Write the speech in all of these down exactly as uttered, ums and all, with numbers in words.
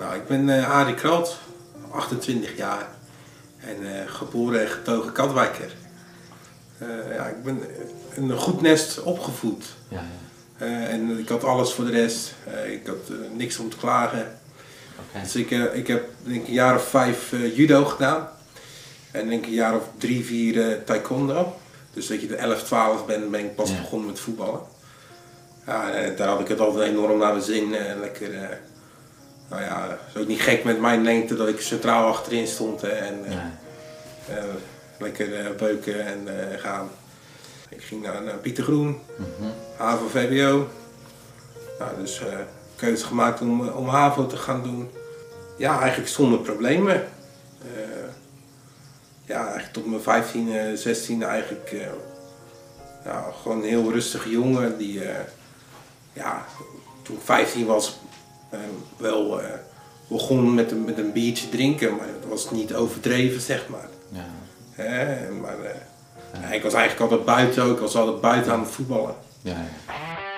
Nou, ik ben uh, Arie Kralt, achtentwintig jaar en uh, geboren en getogen Katwijker. Uh, ja, ik ben in een goed nest opgevoed. Ja, ja. Uh, en ik had alles voor de rest. Uh, ik had uh, niks om te klagen. Okay. Dus ik, uh, ik heb denk ik een jaar of vijf uh, judo gedaan. En denk ik een jaar of drie, vier uh, taekwondo. Dus dat je de elf, twaalf bent, ben ik pas ja. begonnen met voetballen. Ja, en daar had ik het altijd enorm naar de zin. Uh, lekker, uh, nou ja, het is ook niet gek met mijn lengte dat ik centraal achterin stond. Hè, en uh, ja. uh, lekker uh, beuken en uh, gaan. Ik ging naar, naar Pieter Groen, mm-hmm. HAVO V W O. Nou, dus uh, keuze gemaakt om, om HAVO te gaan doen. Ja, eigenlijk zonder problemen. Uh, ja, eigenlijk tot mijn vijftiende, zestiende eigenlijk uh, ja, gewoon een heel rustige jongen die, uh, ja, toen ik vijftien was, uh, wel uh, begon met een, met een biertje drinken, maar het was niet overdreven, zeg maar. Ja. Uh, maar uh, ja. Ik was eigenlijk altijd buiten ook, ik was altijd buiten aan het voetballen. Ja, ja.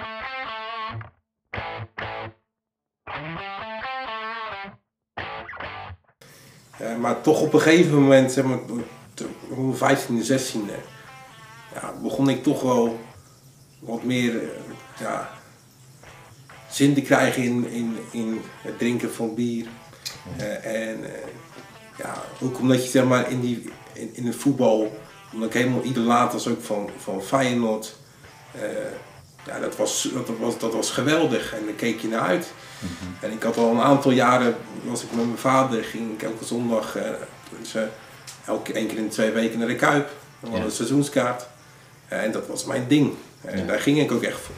Uh, maar toch op een gegeven moment, zeg maar, op mijn vijftiende, zestiende, ja, begon ik toch wel wat meer uh, ja, zin te krijgen in, in, in het drinken van bier. Uh, en uh, ja, ook omdat je zeg maar, in, die, in, in het voetbal, omdat ik helemaal idolaat was ook van, van Feyenoord. Uh, ja, dat was, dat, was, dat was geweldig en daar keek je naar uit. Mm-hmm. En ik had al een aantal jaren, was ik met mijn vader, ging ik elke zondag, uh, dus, uh, elke één keer in de twee weken naar de Kuip. We hadden ja. een seizoenskaart. Uh, en dat was mijn ding. En ja. daar ging ik ook echt voor.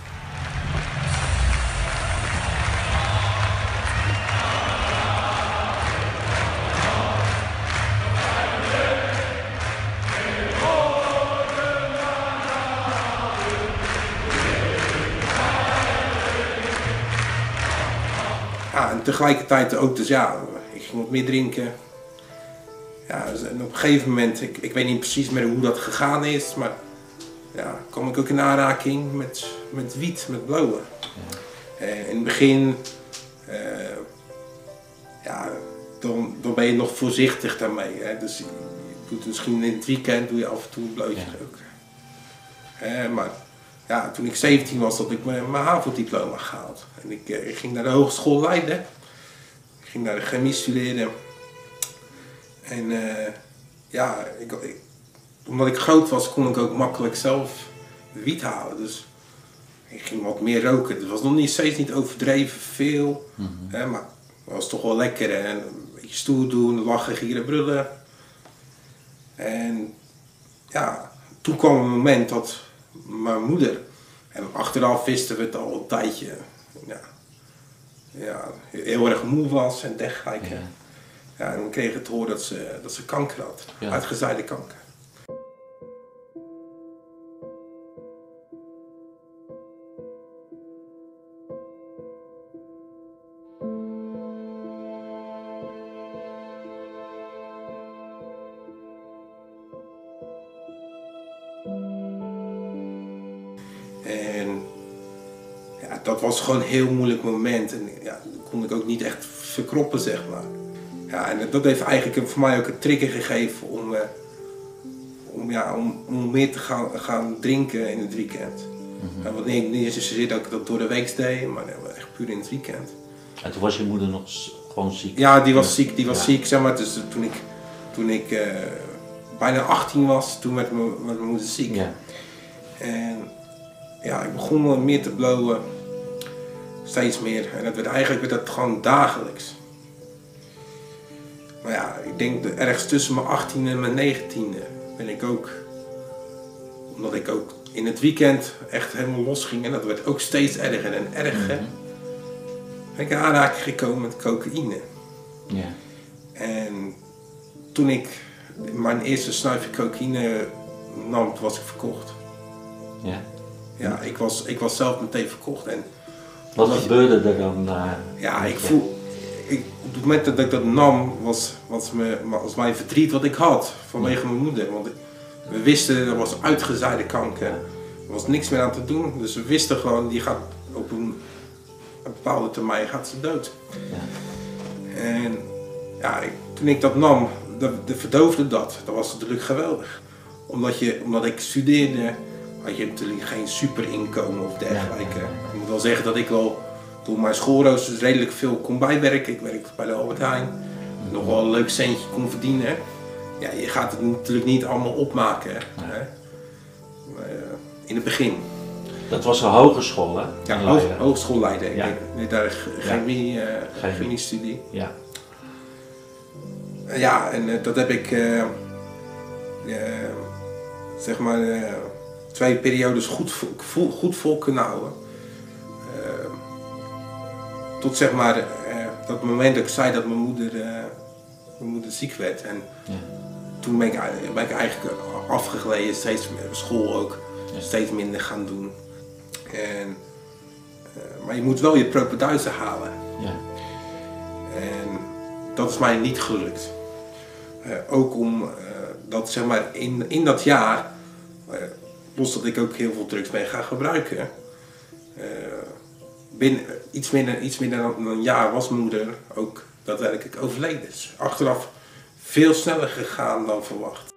Ja, en tegelijkertijd ook, dus ja, ik ging wat meer drinken. Ja, dus en op een gegeven moment, ik, ik weet niet precies meer hoe dat gegaan is, maar ja, kwam ik ook in aanraking met, met wiet, met blowen. Ja. Uh, in het begin, uh, ja, dan, dan ben je nog voorzichtig daarmee. Hè? Dus je doet misschien in het weekend doe je af en toe een blootje ja. roken. Uh, maar ja, toen ik zeventien was, had ik mijn, mijn HAVO-diploma gehaald. En ik, uh, ik ging naar de Hogeschool Leiden. Ik ging naar de chemie studeren. En uh, ja, ik, ik, omdat ik groot was, kon ik ook makkelijk zelf wiet halen. Dus ik ging wat meer roken. Het was nog niet, steeds niet overdreven veel. Mm-hmm. Hè, maar het was toch wel lekker. Hè? Een beetje stoer doen, lachen, gieren, brullen. En ja, toen kwam een moment dat mijn moeder, en achteraf wisten we het al een tijdje, ja, ja, heel erg moe was en dergelijke. Ja. Ja, en dan kreeg ik te horen dat ze, dat ze kanker had, ja. uitgezaaide kanker. En ja, dat was gewoon een heel moeilijk moment en ja, dat kon ik ook niet echt verkroppen, zeg maar. Ja, en dat heeft eigenlijk voor mij ook een trigger gegeven om, uh, om, ja, om, om meer te gaan, gaan drinken in het weekend. Mm-hmm. Want niet, niet zozeer dat ik dat door de week deed, maar echt puur in het weekend. En toen was je moeder nog gewoon ziek? Ja, die was ziek, die was ja. ziek, zeg maar. Dus toen ik, toen ik uh, bijna achttien was, toen werd mijn, werd mijn moeder ziek. Ja. En ja, ik begon meer te blowen, steeds meer. En dat werd, eigenlijk werd dat gewoon dagelijks. Maar ja, ik denk dat ergens tussen mijn achttiende en mijn negentiende ben ik ook, omdat ik ook in het weekend echt helemaal los ging en dat werd ook steeds erger en erger, mm-hmm. ben ik in aanraking gekomen met cocaïne. Yeah. En toen ik mijn eerste snuifje cocaïne nam, was ik verkocht. Yeah. Ja, ik was, ik was zelf meteen verkocht. En wat gebeurde er dan? Uh, ja, ik voel... Ik, op het moment dat ik dat nam, was, was, me, was mijn verdriet wat ik had vanwege ja. mijn moeder. Want we wisten, er was uitgezaaide kanker. Er was niks meer aan te doen. Dus we wisten gewoon, die gaat op een, een bepaalde termijn gaat ze dood. Ja. En ja, ik, toen ik dat nam, dat, dat verdoofde dat. Dat was natuurlijk geweldig. Omdat, je, omdat ik studeerde, had je natuurlijk geen super inkomen of dergelijke. Ik moet wel zeggen dat ik wel door mijn schoolroosters redelijk veel kon bijwerken. Ik werkte bij de Albert Heijn, nog wel een leuk centje kon verdienen. Ja, je gaat het natuurlijk niet allemaal opmaken, hè. Maar, uh, in het begin. Dat was een hogeschool, hè? Ja, hoog, hogeschoolleider. Ja. Ik deed daar chemie, uh, Chemie. chemie-studie. Ja. Uh, ja, en uh, dat heb ik uh, uh, zeg maar uh, twee periodes goed, goed, goed vol kunnen houden. Uh, tot zeg maar uh, dat moment dat ik zei dat mijn moeder, uh, mijn moeder ziek werd. En Ja. toen ben ik, ben ik eigenlijk afgegleden, steeds school ook, Ja. steeds minder gaan doen. En, uh, maar je moet wel je propeduizen halen. Ja. En dat is mij niet gelukt. Uh, ook om uh, dat zeg maar in, in dat jaar, uh, los dat ik ook heel veel drugs ben gaan gebruiken, uh, binnen iets minder, iets minder dan een jaar was mijn moeder ook daadwerkelijk overleden. Dus achteraf veel sneller gegaan dan verwacht.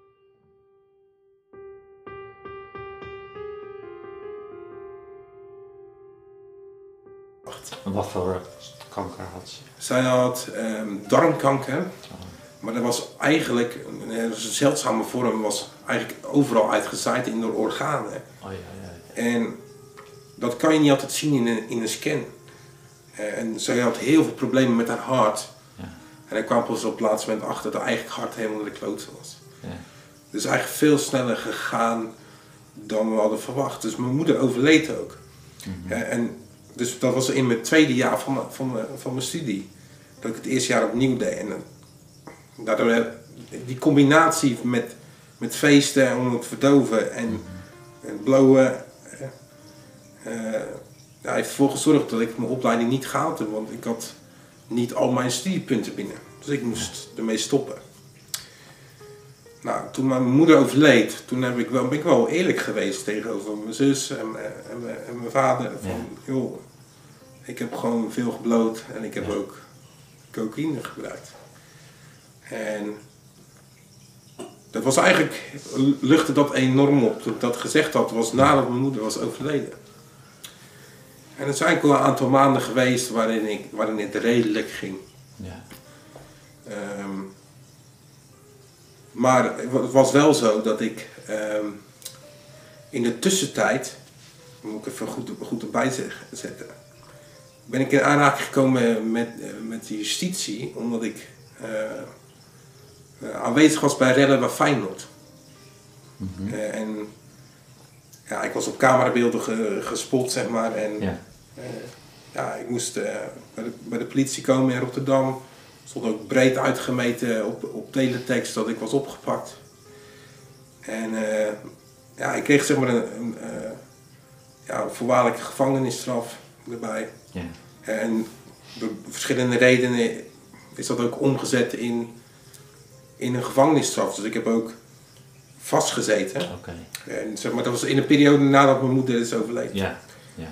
En wat voor kanker had ze? Zij had um, darmkanker, maar dat was eigenlijk een, een zeldzame vorm, was eigenlijk overal uitgezaaid in de organen. Oh, ja, ja, ja. En dat kan je niet altijd zien in een, in een scan. Uh, en zij had heel veel problemen met haar hart. Ja. En ik kwam pas op het laatste moment achter dat haar eigen hart helemaal de kloot was. Ja. Dus eigenlijk veel sneller gegaan dan we hadden verwacht. Dus mijn moeder overleed ook. Mm-hmm. uh, en dus dat was in mijn tweede jaar van mijn, van mijn, van mijn studie. Dat ik het eerste jaar opnieuw deed. En uh, daardoor die combinatie met, met feesten om het te verdoven en, Mm-hmm. en blowen. Uh, uh, ja, heeft ervoor gezorgd dat ik mijn opleiding niet gehaald heb. Want ik had niet al mijn studiepunten binnen. Dus ik moest ermee stoppen. Nou, toen mijn moeder overleed, toen heb ik wel, ben ik wel eerlijk geweest tegenover mijn zus en, en, mijn, en mijn vader. Van, ja. joh, ik heb gewoon veel gebloot en ik heb ja. ook cocaïne gebruikt. En dat was eigenlijk, luchtte dat enorm op. Toen ik dat gezegd had, was nadat mijn moeder was overleden. En het zijn eigenlijk wel een aantal maanden geweest waarin, ik, waarin het redelijk ging. Ja. Um, maar het was wel zo dat ik um, in de tussentijd, moet ik even goed, goed erbij zetten, ben ik in aanraking gekomen met, met de justitie, omdat ik uh, aanwezig was bij rellen bij Feyenoord. Mm-hmm. uh, en ja, ik was op camerabeelden ge, gespot, zeg maar, en ja, uh, ja ik moest uh, bij, de, bij de politie komen in Rotterdam. Stond ook breed uitgemeten op, op teletext dat ik was opgepakt. En uh, ja, ik kreeg zeg maar een, een uh, ja, voorwaardelijke gevangenisstraf erbij. Ja. En door verschillende redenen is dat ook omgezet in, in een gevangenisstraf. Dus ik heb ook vastgezeten. Okay. En zeg maar, dat was in een periode nadat mijn moeder is overleden. Ja. Ja.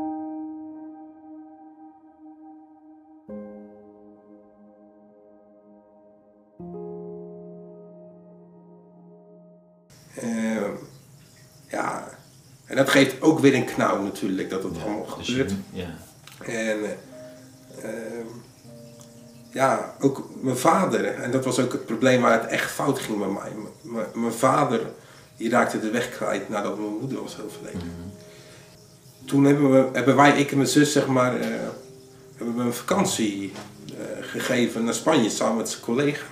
Uh, ja, en dat geeft ook weer een knauw natuurlijk, dat het ja, allemaal gebeurt. Dus, ja. En uh, ja, ook mijn vader, en dat was ook het probleem waar het echt fout ging bij mij. M- mijn vader, die raakte de weg kwijt nadat mijn moeder was overleden. Mm-hmm. Toen hebben, we, hebben wij, ik en mijn zus, zeg maar, uh, hebben we een vakantie uh, gegeven naar Spanje samen met zijn collega.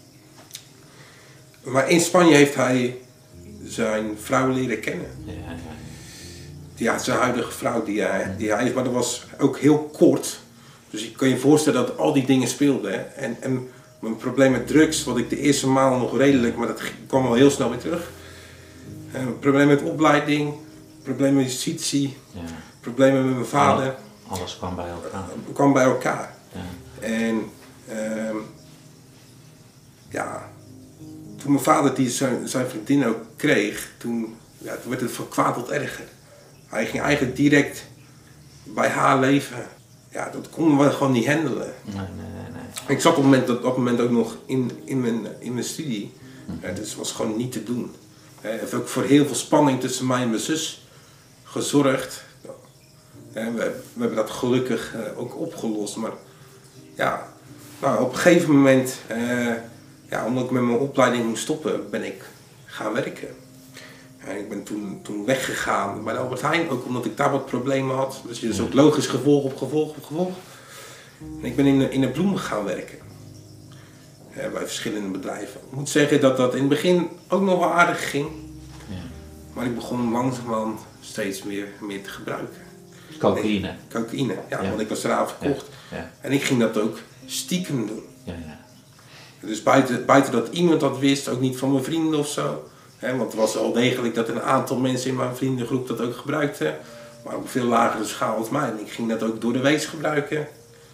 Maar in Spanje heeft hij zijn vrouw leren kennen. Ja, ja, ja. Ja, zijn huidige vrouw die hij, die hij is, maar dat was ook heel kort. Dus je kan je voorstellen dat al die dingen speelden. En, en mijn probleem met drugs, wat ik de eerste maanden nog redelijk, maar dat kwam al heel snel weer terug. En probleem met opleiding, probleem met justitie, ja. problemen met mijn vader. Alles kwam bij elkaar. kwam bij elkaar. Ja. En um, ja, toen mijn vader die zijn, zijn vriendin ook kreeg, toen, ja, toen werd het van kwaad tot erger. Hij ging eigenlijk direct bij haar leven. ja, dat konden we gewoon niet handelen. Nee, nee, nee, nee. Ik zat op, moment, op dat moment ook nog in, in, mijn, in mijn studie, ja, dus het was gewoon niet te doen. Het heeft ook voor heel veel spanning tussen mij en mijn zus gezorgd. Ja, we, we hebben dat gelukkig uh, ook opgelost, maar ja, nou, op een gegeven moment, uh, ja, omdat ik met mijn opleiding moest stoppen, ben ik gaan werken. En ik ben toen, toen weggegaan bij de Albert Heijn, ook omdat ik daar wat problemen had. Dus je is ook logisch gevolg op gevolg op gevolg. En ik ben in de, in de bloemen gaan werken. Ja, bij verschillende bedrijven. Ik moet zeggen dat dat in het begin ook nog wel aardig ging. Ja. Maar ik begon langzamerhand steeds meer, meer te gebruiken. Cocaïne? Nee, cocaïne, ja, ja, want ik was eraan verkocht. Ja. Ja. En ik ging dat ook stiekem doen. Ja, ja. Dus buiten, buiten dat iemand dat wist, ook niet van mijn vrienden of zo. He, want het was al degelijk dat een aantal mensen in mijn vriendengroep dat ook gebruikten. Maar op een veel lagere schaal als mij. En ik ging dat ook door de week gebruiken.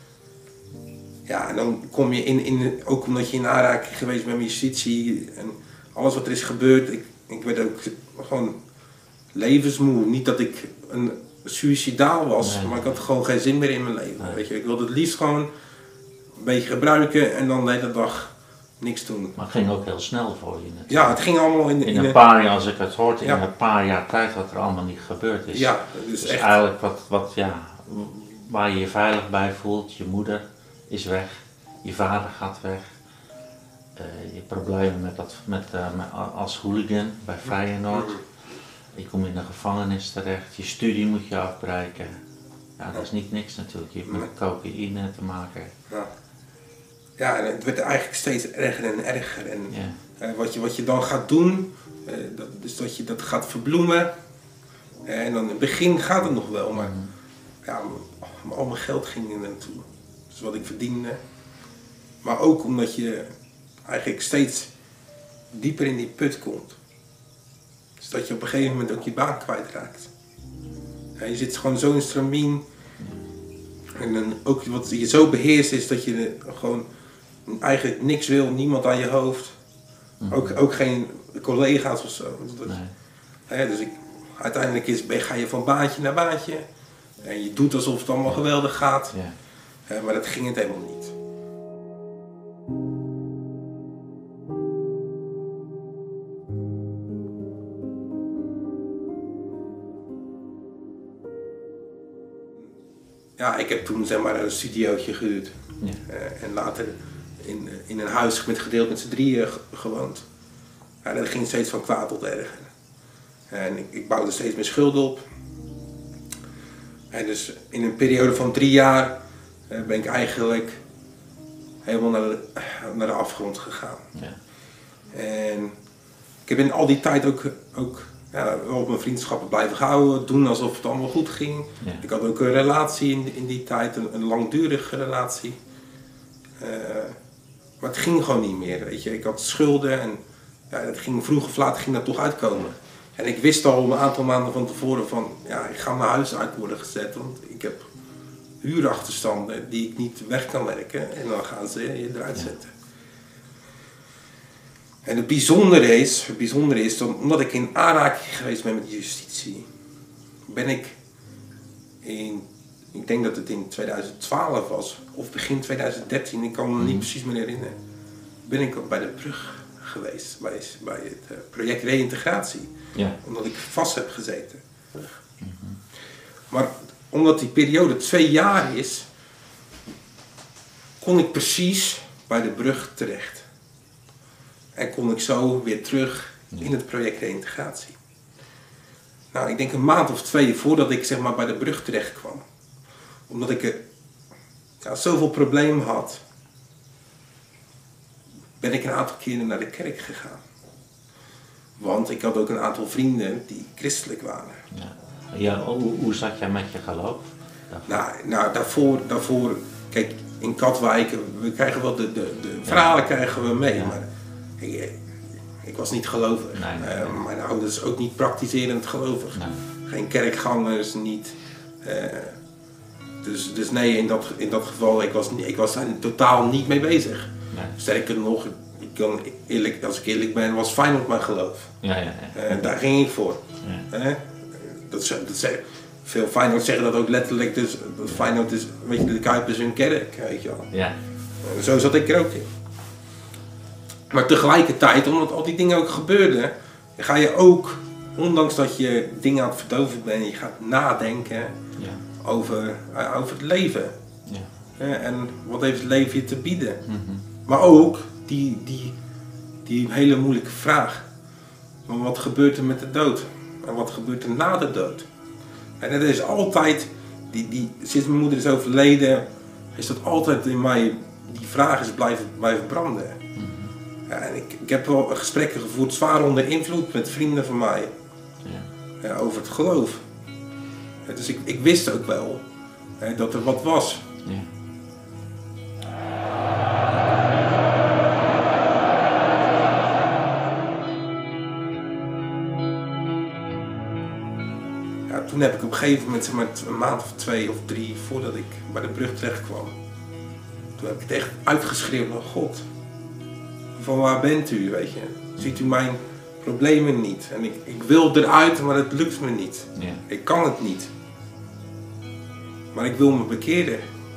Ja, en dan kom je in, in ook omdat je in aanraking geweest bent met justitie en alles wat er is gebeurd. Ik, ik werd ook gewoon levensmoe. Niet dat ik een suïcidaal was, nee. Maar ik had gewoon geen zin meer in mijn leven. Nee. Weet je, ik wilde het liefst gewoon een beetje gebruiken en dan de hele dag niks doen. Maar het ging ook heel snel voor je natuurlijk. Ja, het ging allemaal in, in, in een paar jaar, als ik het hoort, in ja. een paar jaar tijd wat er allemaal niet gebeurd is. Ja, dus, dus echt. eigenlijk wat, wat, ja, waar je je veilig bij voelt, je moeder is weg, je vader gaat weg. Uh, je problemen met dat, met, uh, met, als hooligan bij Feyenoord. Mm-hmm. Je komt in de gevangenis terecht, je studie moet je afbreken. Ja, dat is niet niks natuurlijk, je hebt met cocaïne te maken. Ja. Ja, en het werd eigenlijk steeds erger en erger. En ja. uh, wat, je, wat je dan gaat doen, uh, dat, is dat je dat gaat verbloemen. Uh, en dan in het begin gaat het nog wel, maar mm. ja, al mijn geld ging er naartoe. Dus wat ik verdiende. Maar ook omdat je eigenlijk steeds dieper in die put komt. Dus dat je op een gegeven moment ook je baan kwijtraakt. Ja, je zit gewoon zo in stramien. En dan ook wat je zo beheerst is dat je gewoon eigenlijk niks wil, niemand aan je hoofd. Mm-hmm. Ook, ook geen collega's of zo. Dat, nee. Ja, dus ik, uiteindelijk is, ga je van baantje naar baantje. En je doet alsof het allemaal geweldig gaat. Ja. Ja, maar dat ging het helemaal niet. Ja, ik heb toen zeg maar een studiootje gehuurd. Ja. Uh, en later in, in een huis met gedeeld met z'n drieën gewoond. Ja, dat ging steeds van kwaad tot erger. En ik, ik bouwde steeds meer schulden op. En dus in een periode van drie jaar uh, ben ik eigenlijk helemaal naar de, naar de afgrond gegaan. Ja. En ik heb in al die tijd ook, ook ja, op mijn vriendschappen blijven houden, doen alsof het allemaal goed ging. Ja. Ik had ook een relatie in, in die tijd, een, een langdurige relatie. Uh, maar het ging gewoon niet meer, weet je. Ik had schulden en ja, dat ging, vroeg of laat ging dat toch uitkomen. En ik wist al een aantal maanden van tevoren van, ja, ik ga mijn huis uit worden gezet, want ik heb huurachterstanden die ik niet weg kan werken en dan gaan ze je eruit zetten. En het bijzondere is, het bijzondere is dat omdat ik in aanraking geweest ben met justitie, ben ik in, ik denk dat het in tweeduizend twaalf was, of begin tweeduizend dertien, ik kan me niet precies meer herinneren, ben ik ook bij de brug geweest, bij, bij het project reïntegratie, ja. Omdat ik vast heb gezeten. Mm-hmm. Maar omdat die periode twee jaar is, kon ik precies bij de brug terecht. En kon ik zo weer terug in het project reïntegratie. Nou, ik denk een maand of twee voordat ik zeg maar bij de brug terecht kwam. Omdat ik ja, zoveel problemen had, ben ik een aantal keren naar de kerk gegaan. Want ik had ook een aantal vrienden die christelijk waren. Ja. Ja, hoe, hoe zat jij met je geloof? Nou, nou daarvoor, daarvoor, kijk, in Katwijk, we krijgen wel de, de, de verhalen krijgen we mee, ja. Maar ik, ik was niet gelovig. Nee, nee, nee. Uh, mijn ouders ook niet praktiserend gelovig. Nee. Geen kerkgangers, niet. Uh, dus, dus nee, in dat, in dat geval, ik was, ik was daar totaal niet mee bezig. Nee. Sterker nog, ik kan eerlijk, als ik eerlijk ben, was Feyenoord mijn geloof. Ja, ja, ja. Uh, daar ging ik voor. Ja. Uh, dat, dat zei, veel Feyenoord zeggen dat ook letterlijk, dus dat Feyenoord is, weet je, de Kuip is hun kerk, weet je wel. Ja. En zo zat ik er ook in. Maar tegelijkertijd, omdat al die dingen ook gebeurden, ga je ook, ondanks dat je dingen aan het verdoven bent, je gaat nadenken ja. over, uh, over het leven. Ja. Uh, en wat heeft het leven je te bieden. Mm-hmm. Maar ook die, die, die hele moeilijke vraag. Maar wat gebeurt er met de dood? En wat gebeurt er na de dood? En dat is altijd, die, die, sinds mijn moeder is overleden, is dat altijd in mij, die vraag is blijven, blijven branden. Mm-hmm. Ja, en ik, ik heb wel gesprekken gevoerd, zwaar onder invloed met vrienden van mij. Ja. Ja, over het geloof. Ja, dus ik, ik wist ook wel hè, dat er wat was. Ja. Ja, toen heb ik op een gegeven moment, zeg maar, een maand of twee of drie voordat ik bij de brug terecht kwam, toen heb ik het echt uitgeschreeuwd naar God. Van waar bent u, weet je? Ziet u mijn problemen niet? En ik, ik wil eruit, maar het lukt me niet. Ja. Ik kan het niet. Maar ik wil me bekeren.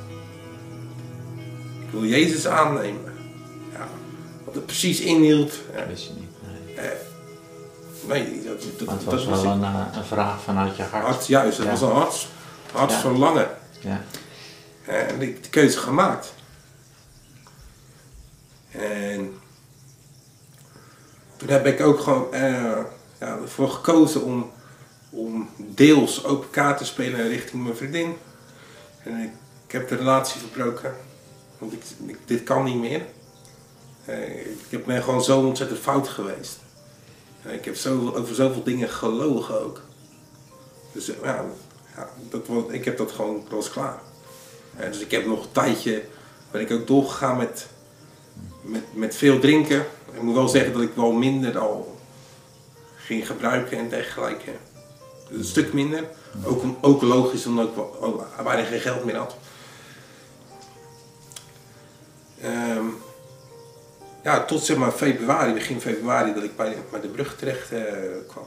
Ik wil Jezus aannemen. Ja, wat het precies inhield. Dat wist je niet. Nee, eh, nee dat, dat, maar het was dat wel een, een vraag vanuit je hart. hart juist, het ja. was een hart, hartsverlangen. Ja. En ik heb de keuze gemaakt. En toen heb ik ook gewoon uh, ja, ervoor gekozen om, om deels open kaart te spelen richting mijn vriendin. En ik, ik heb de relatie verbroken, want ik, ik, dit kan niet meer. Uh, ik ben gewoon zo ontzettend fout geweest. Uh, ik heb zo, over zoveel dingen gelogen ook. Dus uh, ja, ja dat was, ik heb dat gewoon, dat was klaar. Uh, dus ik heb nog een tijdje, ben ik ook doorgegaan met, met, met veel drinken. Ik moet wel zeggen dat ik wel minder al ging gebruiken en dergelijke. Dus een stuk minder. Ook, ook logisch omdat ik wel, bijna geen geld meer had. Um, ja, tot zeg maar februari, begin februari, dat ik bij, bij de brug terecht uh, kwam.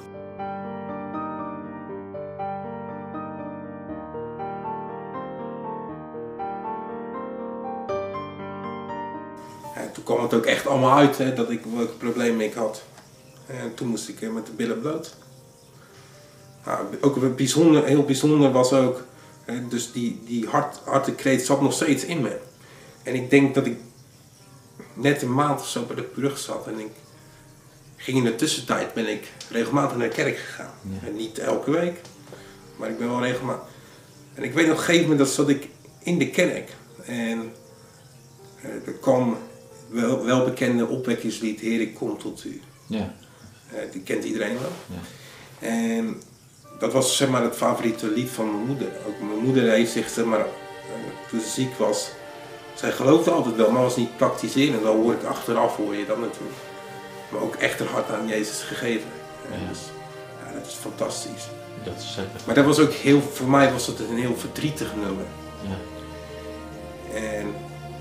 En toen kwam het ook echt allemaal uit, hè, dat ik welke problemen ik had. En toen moest ik met de billen bloot. Nou, ook bijzonder, heel bijzonder was ook, hè, dus die, die hart, hartekreet zat nog steeds in me. En ik denk dat ik net een maand of zo bij de brug zat en ik ging in de tussentijd ben ik regelmatig naar de kerk gegaan. Ja. En niet elke week, maar ik ben wel regelmatig. En ik weet nog op een gegeven moment dat zat ik in de kerk en uh, er kwam wel, welbekende opwekkingslied, Heer, ik kom tot u. Ja. Uh, die kent iedereen wel. Ja. En dat was zeg maar het favoriete lied van mijn moeder. Ook mijn moeder heeft zich, zeg maar, uh, toen ze ziek was, zij geloofde altijd wel, maar was niet praktiserend. Dan hoor ik achteraf, hoor je dat natuurlijk. Maar ook echt haar hart aan Jezus gegeven. Ja. Dus, ja, dat is fantastisch. Dat is zeker. Maar dat was ook heel, voor mij was dat een heel verdrietig nummer. Ja. En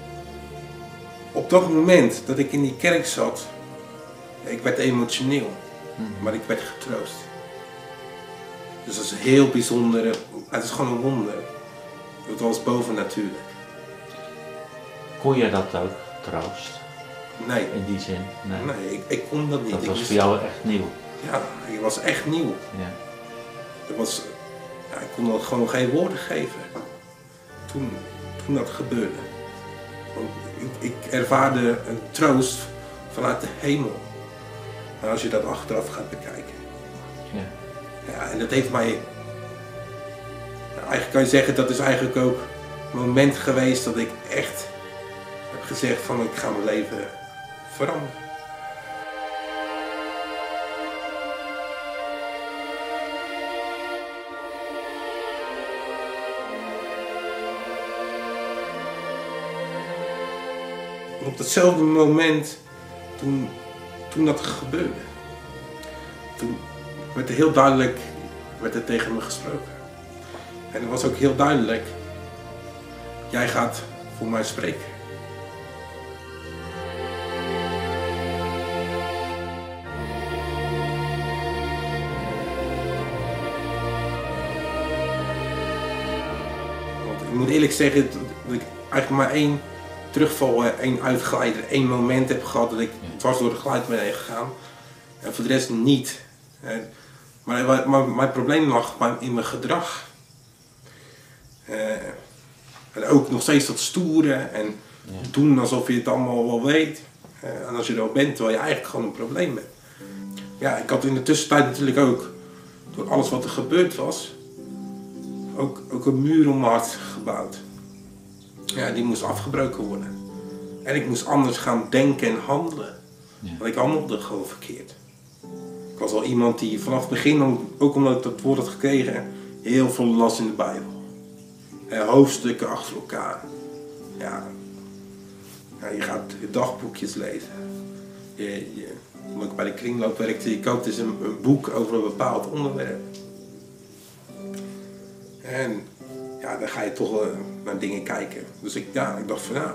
op dat moment dat ik in die kerk zat, ik werd emotioneel, hmm. maar ik werd getroost. Dus dat is een heel bijzonder, het is gewoon een wonder. Het was bovennatuurlijk. Kon je dat ook, troost? Nee. In die zin? Nee, nee ik, ik kon dat niet. Dat ik was wist... voor jou echt nieuw? Ja, het was echt nieuw. Ja. Dat was, ja, ik kon dat gewoon geen woorden geven. Toen, toen dat gebeurde. Want ik, ik ervaarde een troost vanuit de hemel. Maar als je dat achteraf gaat bekijken. Ja. Ja, en dat heeft mij... Nou, eigenlijk kan je zeggen, dat is eigenlijk ook een moment geweest dat ik echt heb gezegd van ik ga mijn leven veranderen. Op datzelfde moment, toen, toen dat gebeurde, toen werd er heel duidelijk werd er tegen me gesproken. En het was ook heel duidelijk, jij gaat voor mij spreken. ik moet eerlijk zeggen dat ik eigenlijk maar één terugval, één uitglijder, één moment heb gehad dat ik dwars door de glijbaan ben gegaan. En voor de rest niet. Maar, maar mijn probleem lag in mijn gedrag. Uh, en ook nog steeds dat stoeren en ja. doen alsof je het allemaal wel weet. Uh, en als je er al bent, terwijl je eigenlijk gewoon een probleem bent. Ja, ik had in de tussentijd natuurlijk ook, door alles wat er gebeurd was, ook, ook een muur om mijn hart gebouwd. Ja, die moest afgebroken worden. En ik moest anders gaan denken en handelen. Ja. Want ik handelde gewoon verkeerd. Ik was al iemand die vanaf het begin, ook omdat ik dat woord had gekregen, heel veel las in de Bijbel. Eh, hoofdstukken achter elkaar. Ja. Ja, je gaat dagboekjes lezen. Je, je, omdat ik bij de kringloop werkte, je koopt dus een, een boek over een bepaald onderwerp. En ja, dan ga je toch uh, naar dingen kijken. Dus ik, ja, ik dacht van ja,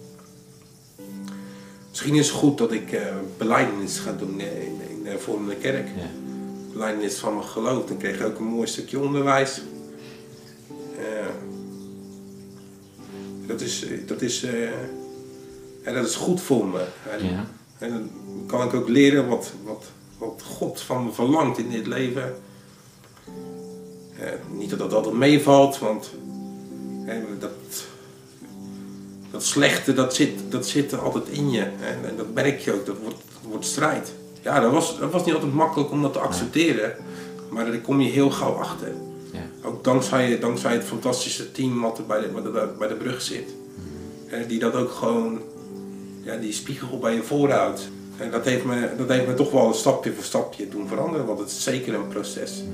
misschien is het goed dat ik uh, belijdenis ga doen in, in de hervormde kerk. Ja. Belijdenis van mijn geloof. Dan kreeg ik ook een mooi stukje onderwijs. Uh, dat, is, dat, is, uh, ja, dat is goed voor me. En, ja. en dan kan ik ook leren wat, wat, wat God van me verlangt in dit leven. Uh, niet dat dat altijd meevalt, want uh, dat, dat slechte dat zit, dat zit er altijd in je. En, en dat merk je ook, dat wordt, dat wordt strijd. Ja, dat was, dat was niet altijd makkelijk om dat te accepteren, ja. Maar daar kom je heel gauw achter. Ja. Ook dankzij, dankzij het fantastische team wat er bij de, bij de, bij de brug zit. Mm. Uh, die dat ook gewoon, ja, die spiegel bij je voorhoudt. En dat heeft me, dat heeft me toch wel stapje voor stapje doen veranderen, want het is zeker een proces.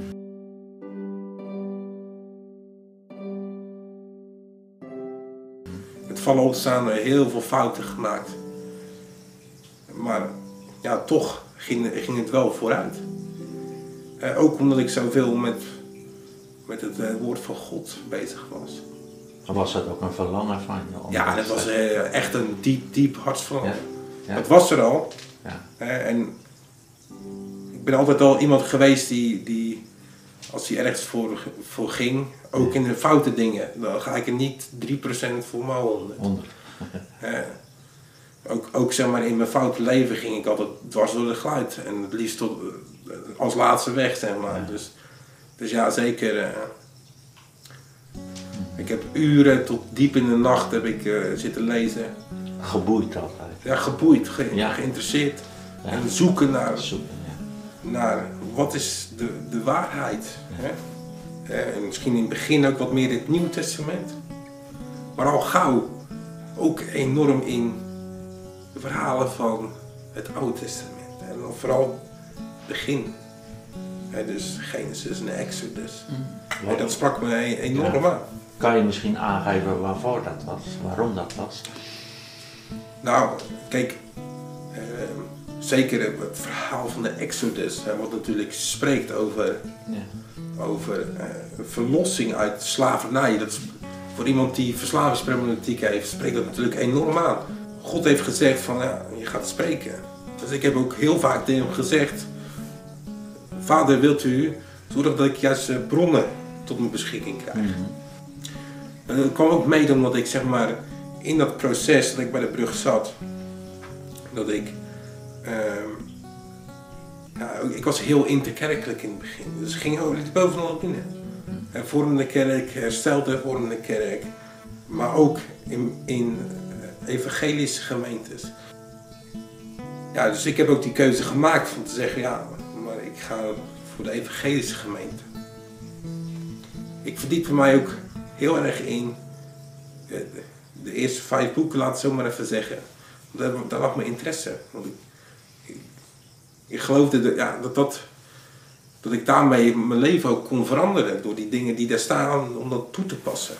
Het vallen opstaan heel veel fouten gemaakt. Maar ja, toch ging, ging het wel vooruit. Uh, ook omdat ik zoveel met, met het uh, woord van God bezig was. Was dat ook een verlangen van je? Ja, dat was uh, echt een diep, diep hartsverlangen. Ja. Ja. Dat was er al. Ja. Uh, en ik ben altijd al iemand geweest die, die als hij ergens voor, voor ging, ook in de foute dingen, dan ga ik er niet drie procent voor mijn honderd. honderd. uh, ook, ook zeg maar in mijn foute leven ging ik altijd dwars door de gluit. En het liefst tot, uh, als laatste weg, zeg maar. Ja. Dus, dus ja, zeker. Uh, ik heb uren tot diep in de nacht heb ik uh, zitten lezen. Geboeid altijd. Ja, geboeid, ge ja. geïnteresseerd. Ja. En zoeken naar, zoeken, ja. naar wat is de, de waarheid. Ja. Hè? Uh, en misschien in het begin ook wat meer het Nieuwe Testament. Maar al gauw ook enorm in de verhalen van het Oude Testament. En dan vooral het begin. Uh, dus Genesis en Exodus. Mm. Uh, dat sprak me enorm ja. aan. Kan je misschien aangeven waarvoor dat was? Waarom dat was? Nou, kijk, uh, zeker het verhaal van de Exodus, hè, wat natuurlijk spreekt over, ja. over uh, verlossing uit slavernij. Dat is, voor iemand die verslavingsproblematiek heeft, spreekt dat natuurlijk enorm aan. God heeft gezegd van, ja, je gaat spreken. Dus ik heb ook heel vaak tegen hem gezegd, Vader, wilt u zorgen dat ik juist uh, bronnen tot mijn beschikking krijg. Mm-hmm. En dat kwam ook mee omdat ik zeg maar in dat proces dat ik bij de brug zat, dat ik, uh, ja, ik was heel interkerkelijk in het begin. Dus ik ging ook bovenal binnen. Hervormde kerk, herstelde hervormde kerk, maar ook in, in evangelische gemeentes. Ja, dus ik heb ook die keuze gemaakt van te zeggen, ja, maar ik ga voor de evangelische gemeente. Ik verdiep mij ook heel erg in de, de eerste vijf boeken, laat het zo maar even zeggen. Daar, daar lag mijn interesse. Want ik, ik, ik geloofde dat, ja, dat, dat, dat ik daarmee mijn leven ook kon veranderen. Door die dingen die daar staan, om dat toe te passen.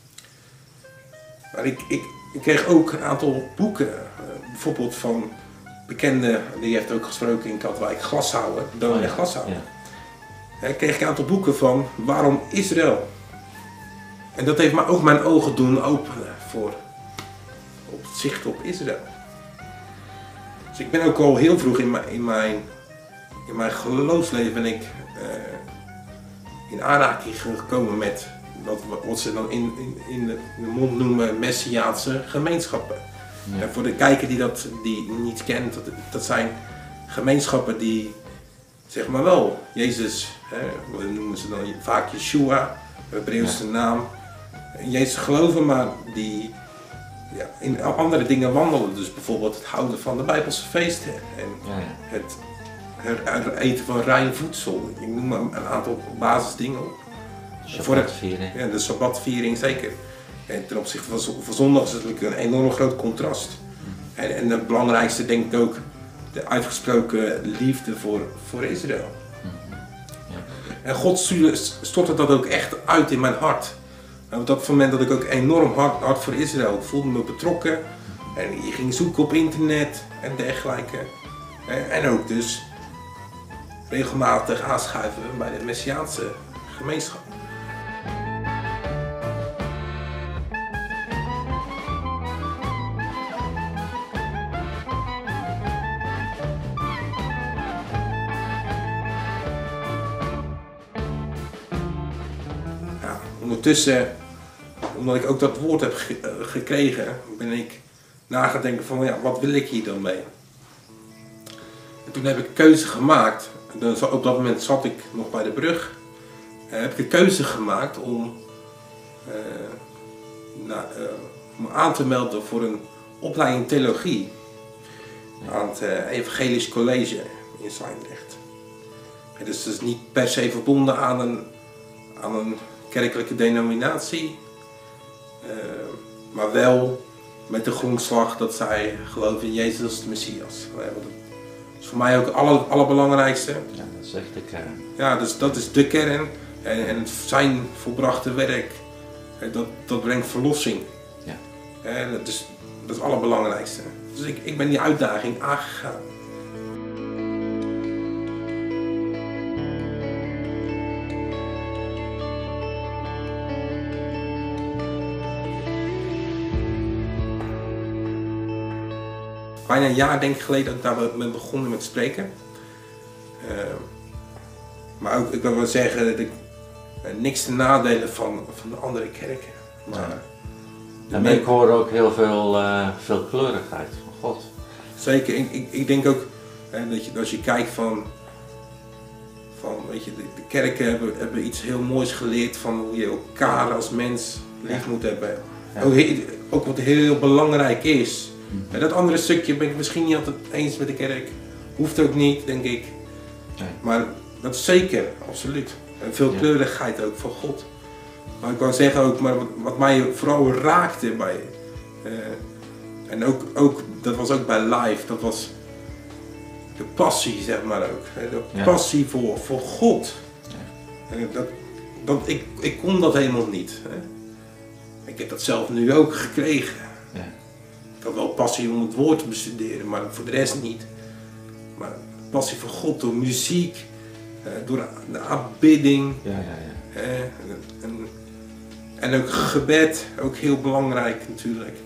Maar ik, ik, ik kreeg ook een aantal boeken. Uh, bijvoorbeeld van bekende, die heeft ook gesproken in Katwijk, Glashouwer. Dominee oh ja, Glashouwer. Ja. Ja, ik kreeg een aantal boeken van waarom Israël. En dat heeft me ook mijn ogen doen openen voor op het zicht op Israël. Dus ik ben ook al heel vroeg in mijn, in mijn, in mijn geloofsleven ben ik uh, in aanraking gekomen met dat, wat ze dan in, in, in, de, in de mond noemen Messiaanse gemeenschappen. Ja. En voor de kijker die dat die niet kent, dat, dat zijn gemeenschappen die zeg maar wel Jezus, hè, wat noemen ze dan vaak Yeshua, Hebreeuwse ja. naam, in Jezus geloven, maar die ja, in andere dingen wandelen. Dus bijvoorbeeld het houden van de Bijbelse feesten en ja, ja. het het eten van rein voedsel. Ik noem maar een aantal basisdingen op. Sabbatviering. Ja, de Sabbatviering zeker. En ten opzichte van, van zondag is het natuurlijk een enorm groot contrast. Mm. En, en het belangrijkste denk ik ook de uitgesproken liefde voor, voor Israël. Mm. Ja. En God stortte dat ook echt uit in mijn hart. En op dat moment dat ik ook enorm hard, hard voor Israël. Ik voelde me betrokken. En je ging zoeken op internet en dergelijke. En ook dus regelmatig aanschuiven bij de Messiaanse gemeenschap. Ja, ondertussen, omdat ik ook dat woord heb ge gekregen, ben ik na gaan denken van ja, wat wil ik hier dan mee? En toen heb ik een keuze gemaakt. Op dat moment zat ik nog bij de brug. En heb ik een keuze gemaakt om, uh, na, uh, om aan te melden voor een opleiding theologie aan het uh, Evangelisch College in Zwijndrecht. En dus dat is niet per se verbonden aan een, aan een kerkelijke denominatie, uh, maar wel met de grondslag dat zij geloven in Jezus als de Messias. Dat is voor mij ook het aller, allerbelangrijkste. Ja, dat is echt de kern. Ja, dus dat is de kern. En, en zijn volbrachte werk, dat, dat brengt verlossing. Ja. En dat, is, dat is het allerbelangrijkste. Dus ik, ik ben die uitdaging aangegaan. Bijna een jaar denk ik geleden dat ik daar ben begonnen met spreken. Uh, maar ook, ik wil wel zeggen dat ik uh, niks te nadelen van, van de andere kerken. Maar en ik hoor ook heel veel uh, veelkleurigheid van God. Zeker, ik, ik, ik denk ook uh, dat je, als je kijkt van, van weet je, de, de kerken hebben, hebben iets heel moois geleerd van hoe je elkaar als mens lief ja. moet hebben. Ja. Ook, ook wat heel belangrijk is. En dat andere stukje ben ik misschien niet altijd eens met de kerk. Hoeft ook niet, denk ik. Nee. Maar dat is zeker, absoluut. En veelkleurigheid ook van God. Maar ik wou zeggen ook, maar wat, wat mij vooral raakte bij... Uh, en ook, ook, dat was ook bij live, dat was de passie, zeg maar ook. De ja. passie voor, voor God. Ja. En dat, dat, ik, ik kon dat helemaal niet. Hè. Ik heb dat zelf nu ook gekregen. Ja. Ik had wel passie om het woord te bestuderen, maar voor de rest niet. Maar passie voor God door muziek, door de aanbidding. Ja, ja, ja. En, en, en ook gebed, ook heel belangrijk natuurlijk.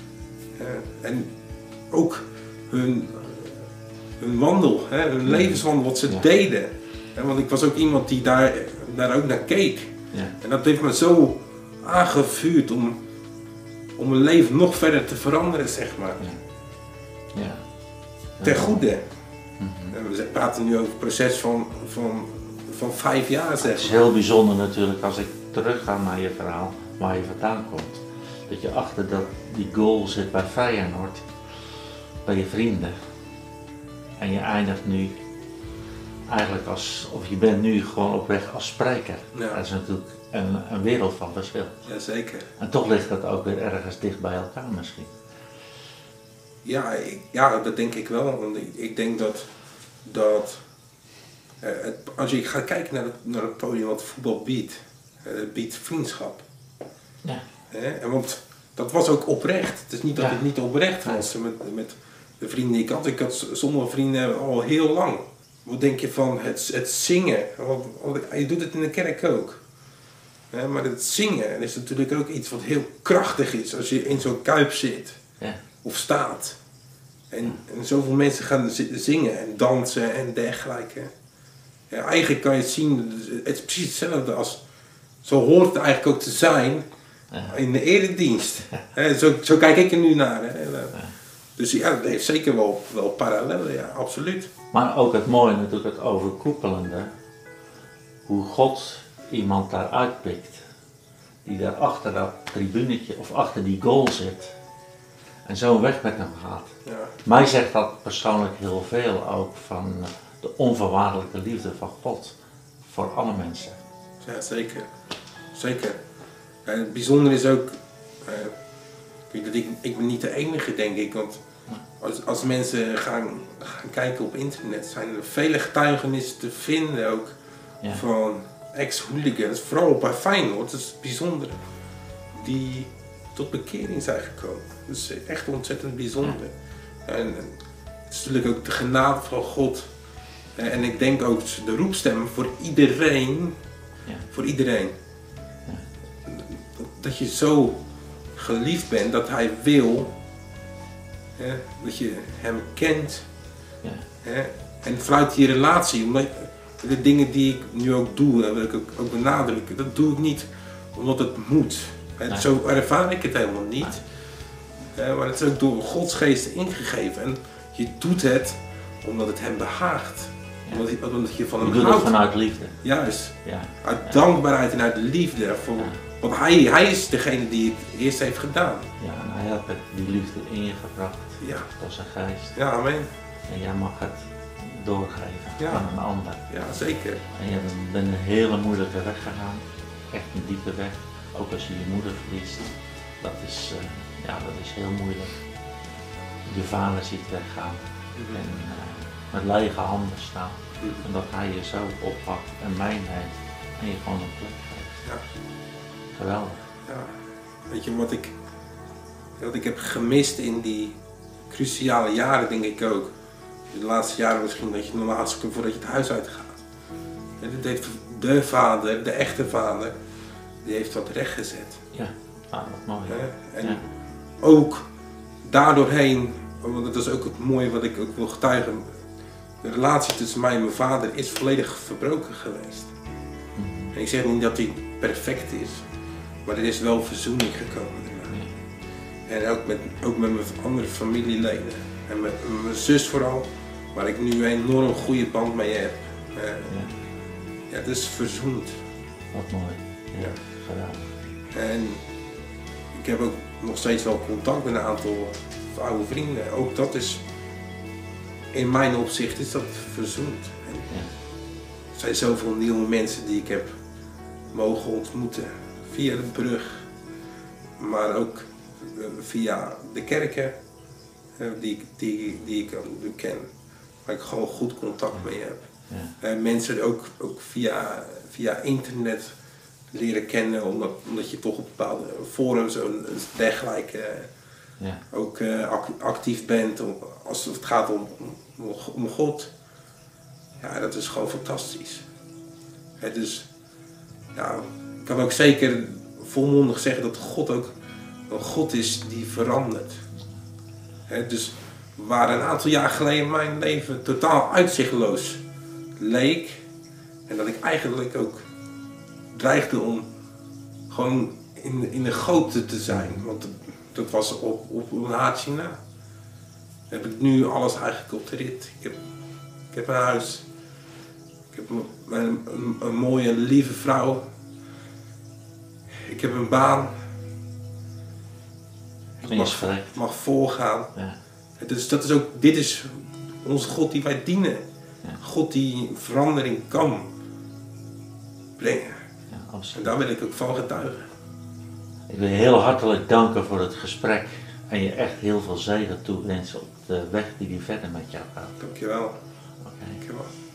En ook hun, hun wandel, hun levenswandel, wat ze ja. deden. Want ik was ook iemand die daar, daar ook naar keek. Ja. En dat heeft me zo aangevuurd om, om mijn leven nog verder te veranderen, zeg maar. Ja. Ja. Ten goede. Mm-hmm. We praten nu over een proces van, van, van vijf jaar, zeg maar. Het is heel bijzonder natuurlijk als ik terugga naar je verhaal, waar je vandaan komt. Dat je achter dat, die goal zit bij Feyenoord, bij je vrienden. En je eindigt nu eigenlijk als, of je bent nu gewoon op weg als spreker. Ja. Dat is natuurlijk een, een wereld van verschil. Jazeker. En toch ligt dat ook weer ergens dicht bij elkaar misschien. Ja, ik, ja dat denk ik wel. Want ik, ik denk dat, dat uh, het, als je gaat kijken naar het, naar het podium wat voetbal biedt, uh, het biedt vriendschap. Ja. Uh, en want dat was ook oprecht. Het is niet dat ja. het niet oprecht was met, met de vrienden die ik had. Ik had sommige vrienden al heel lang. Wat denk je van het, het zingen? Want, want je doet het in de kerk ook. Uh, maar het zingen is natuurlijk ook iets wat heel krachtig is als je in zo'n kuip zit. Ja. Of staat. En, en zoveel mensen gaan zingen en dansen en dergelijke. Ja, eigenlijk kan je het zien, het is precies hetzelfde als zo hoort het eigenlijk ook te zijn ja. in de eredienst. Ja. Zo, zo kijk ik er nu naar. Hè. Ja. Dus ja, dat heeft zeker wel, wel parallellen, ja, absoluut. Maar ook het mooie, natuurlijk het overkoepelende, hoe God iemand daar uitpikt, die daar achter dat tribunetje of achter die goal zit en zo weg met hem gaat. Ja. Mij zegt dat persoonlijk heel veel ook van de onvoorwaardelijke liefde van God voor alle mensen. Ja, zeker. Zeker. En het bijzondere is ook, uh, dat ik, ik ben niet de enige denk ik, want als, als mensen gaan, gaan kijken op internet zijn er vele getuigenissen te vinden ook ja. van ex-hooligans, vooral bij Feyenoord, dat is het bijzondere, die tot bekering zijn gekomen. Dat is echt ontzettend bijzonder. Ja. En het is natuurlijk ook de genade van God. En ik denk ook de roepstem voor iedereen, ja. voor iedereen. Ja. Dat je zo geliefd bent dat hij wil, hè, dat je hem kent. Ja. Hè, en vanuit die relatie, omdat de dingen die ik nu ook doe, en wil ik ook, ook benadrukken, dat doe ik niet omdat het moet. Hè, nee. Zo ervaar ik het helemaal niet. Nee. Hè, maar het is ook door Gods geest ingegeven. En je doet het omdat het hem behaagt. Ja. Omdat, je, omdat je van hem je doet houdt. Het vanuit liefde. Juist. Ja. Uit ja. dankbaarheid en uit liefde. Voor, ja. Want hij, hij is degene die het eerst heeft gedaan. Ja, en hij had die liefde in je gebracht. Ja. Door zijn geest. Ja, amen. En jij mag het doorgeven ja. aan een ander. Ja, zeker. En je bent een hele moeilijke weg gegaan. Echt een diepe weg. Ook als je je moeder verliest. Dat is, uh, ja, dat is heel moeilijk. Je vader ziet weggaan. Mm-hmm. En uh, met lege handen staan. Mm-hmm. En dat hij je zo oppakt en mijn heeft. En je gewoon een plek geeft. Ja. Geweldig. Ja. Weet je wat ik, wat ik heb gemist in die cruciale jaren, denk ik ook. De laatste jaren misschien dat je normaal aanzoeken voordat je het huis uitgaat. En dat heeft de vader, de echte vader, die heeft dat rechtgezet. Ja, ah, wat mooi. Ja? En ja. ook daardoorheen, want dat is ook het mooie wat ik ook wil getuigen. De relatie tussen mij en mijn vader is volledig verbroken geweest. Mm-hmm. En ik zeg niet dat hij perfect is, maar er is wel verzoening gekomen daarna. Ja. En ook met, ook met mijn andere familieleden. En met, met mijn zus vooral, waar ik nu een enorm goede band mee heb. Uh, ja. ja, het is verzoend. Wat mooi. Ja, gedaan. En ik heb ook nog steeds wel contact met een aantal oude vrienden. Ook dat is, in mijn opzicht is dat verzoend. En ja. Er zijn zoveel nieuwe mensen die ik heb mogen ontmoeten. Via de brug, maar ook via de kerken die, die, die ik ken. Waar ik gewoon goed contact mee heb. Ja. Uh, mensen ook, ook via, via internet leren kennen, omdat, omdat je toch op bepaalde forums en dergelijke ja. ook uh, actief bent als het gaat om, om, om God. Ja, dat is gewoon fantastisch. He, dus ja, ik kan ook zeker volmondig zeggen dat God ook een God is die verandert. He, dus waar een aantal jaar geleden mijn leven totaal uitzichtloos leek en dat ik eigenlijk ook dreigde om gewoon in, in de goot te zijn, want dat was op, op een haartje na. Heb ik nu alles eigenlijk op de rit. Ik heb, ik heb een huis, ik heb een, een, een mooie lieve vrouw, ik heb een baan, ik mag, mag voorgaan. Ja. Dus dat is ook, dit is onze God die wij dienen. Ja. God die verandering kan brengen. Ja, absoluut. En daar wil ik ook van getuigen. Ik wil je heel hartelijk danken voor het gesprek en je echt heel veel zegen toewensen op de weg die die verder met jou gaat. Dankjewel. Okay. Dankjewel.